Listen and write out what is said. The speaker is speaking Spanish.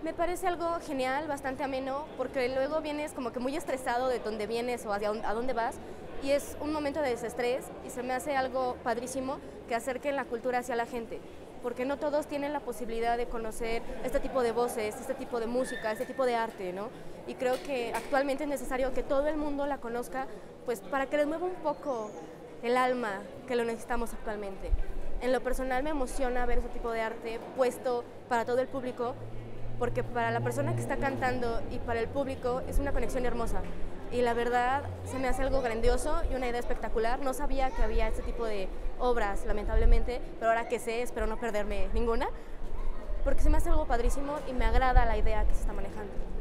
Me parece algo genial, bastante ameno, porque luego vienes como que muy estresado de dónde vienes o a dónde vas, y es un momento de desestrés y se me hace algo padrísimo que acerquen la cultura hacia la gente, porque no todos tienen la posibilidad de conocer este tipo de voces, este tipo de música, este tipo de arte, ¿no? Y creo que actualmente es necesario que todo el mundo la conozca, pues para que les mueva un poco el alma, que lo necesitamos actualmente. En lo personal me emociona ver ese tipo de arte puesto para todo el público, porque para la persona que está cantando y para el público es una conexión hermosa. Y la verdad se me hace algo grandioso y una idea espectacular. No sabía que había este tipo de obras, lamentablemente, pero ahora que sé, espero no perderme ninguna, porque se me hace algo padrísimo y me agrada la idea que se está manejando.